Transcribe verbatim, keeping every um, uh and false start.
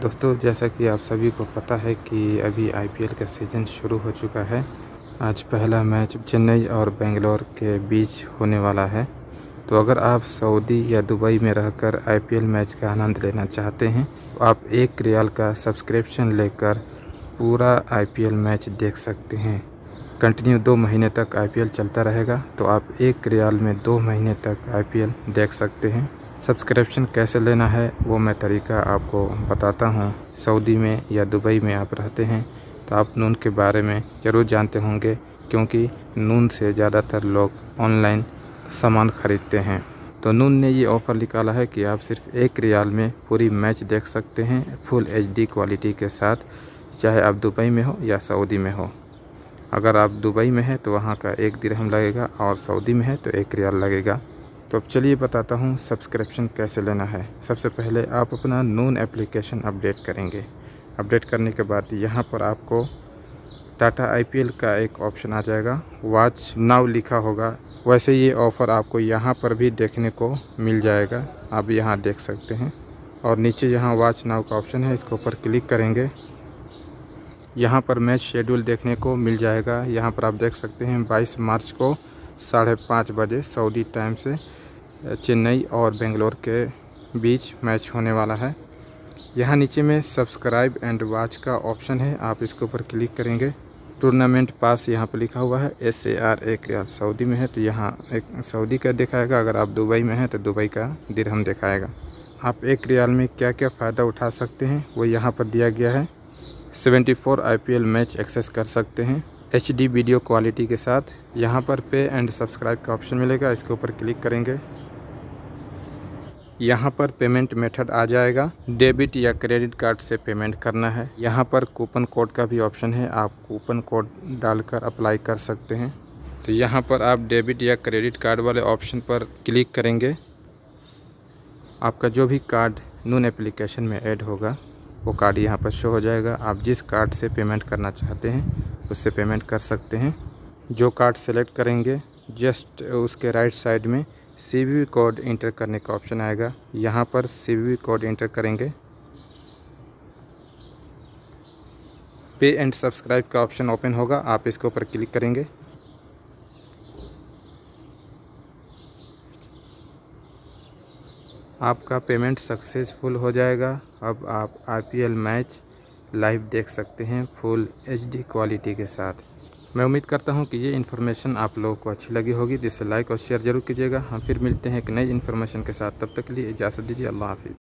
दोस्तों, जैसा कि आप सभी को पता है कि अभी आईपीएल का सीज़न शुरू हो चुका है। आज पहला मैच चेन्नई और बेंगलोर के बीच होने वाला है। तो अगर आप सऊदी या दुबई में रहकर आईपीएल मैच का आनंद लेना चाहते हैं तो आप एक रियाल का सब्सक्रिप्शन लेकर पूरा आईपीएल मैच देख सकते हैं। कंटिन्यू दो महीने तक आईपीएल चलता रहेगा, तो आप एक रियाल में दो महीने तक आईपीएल देख सकते हैं। सब्सक्रिप्शन कैसे लेना है वो मैं तरीका आपको बताता हूँ। सऊदी में या दुबई में आप रहते हैं तो आप नून के बारे में ज़रूर जानते होंगे, क्योंकि नून से ज़्यादातर लोग ऑनलाइन सामान ख़रीदते हैं। तो नून ने ये ऑफ़र निकाला है कि आप सिर्फ एक रियाल में पूरी मैच देख सकते हैं फुल एचडी क्वालिटी के साथ, चाहे आप दुबई में हो या सऊदी में हो। अगर आप दुबई में हैं तो वहाँ का एक दिरहम लगेगा और सऊदी में है तो एक रियाल लगेगा। तो अब चलिए बताता हूँ सब्सक्रिप्शन कैसे लेना है। सबसे पहले आप अपना नून एप्लीकेशन अपडेट करेंगे। अपडेट करने के बाद यहाँ पर आपको टाटा आईपीएल का एक ऑप्शन आ जाएगा, वॉच नाउ लिखा होगा। वैसे ये ऑफ़र आपको यहाँ पर भी देखने को मिल जाएगा, आप यहाँ देख सकते हैं। और नीचे यहाँ वॉच नाउ का ऑप्शन है, इसके ऊपर क्लिक करेंगे। यहाँ पर मैच शेड्यूल देखने को मिल जाएगा। यहाँ पर आप देख सकते हैं बाईस मार्च को साढ़े पाँच बजे सऊदी टाइम से चेन्नई और बेंगलोर के बीच मैच होने वाला है। यहाँ नीचे में सब्सक्राइब एंड वॉच का ऑप्शन है, आप इसके ऊपर क्लिक करेंगे। टूर्नामेंट पास यहाँ पर लिखा हुआ है एस ए आर एक रियाल। सऊदी में है तो यहाँ एक सऊदी का दिखाएगा, अगर आप दुबई में हैं तो दुबई का दिरहम दिखाएगा। आप एक रियाल में क्या क्या फ़ायदा उठा सकते हैं वो यहाँ पर दिया गया है। चौहत्तर आईपीएल मैच एक्सेस कर सकते हैं एचडी वीडियो क्वालिटी के साथ। यहाँ पर पे एंड सब्सक्राइब का ऑप्शन मिलेगा, इसके ऊपर क्लिक करेंगे। यहाँ पर पेमेंट मेथड आ जाएगा, डेबिट या क्रेडिट कार्ड से पेमेंट करना है। यहाँ पर कूपन कोड का भी ऑप्शन है, आप कूपन कोड डालकर अप्लाई कर सकते हैं। तो यहाँ पर आप डेबिट या क्रेडिट कार्ड वाले ऑप्शन पर क्लिक करेंगे। आपका जो भी कार्ड नून एप्लीकेशन में ऐड होगा वो कार्ड यहाँ पर शो हो जाएगा। आप जिस कार्ड से पेमेंट करना चाहते हैं उससे पेमेंट कर सकते हैं। जो कार्ड सेलेक्ट करेंगे जस्ट उसके राइट साइड में सीवीवी कोड इंटर करने का ऑप्शन आएगा। यहाँ पर सीवीवी कोड इंटर करेंगे। पे एंड सब्सक्राइब का ऑप्शन ओपन होगा, आप इसके ऊपर क्लिक करेंगे। आपका पेमेंट सक्सेसफुल हो जाएगा। अब आप आईपीएल मैच लाइव देख सकते हैं फुल एचडी क्वालिटी के साथ। मैं उम्मीद करता हूं कि ये इन्फॉर्मेशन आप लोगों को अच्छी लगी होगी, जिससे लाइक और शेयर ज़रूर कीजिएगा। हम फिर मिलते हैं एक नई इन्फॉर्मेशन के साथ, तब तक के लिए इजाज़त दीजिए। अल्लाह हाफिज़।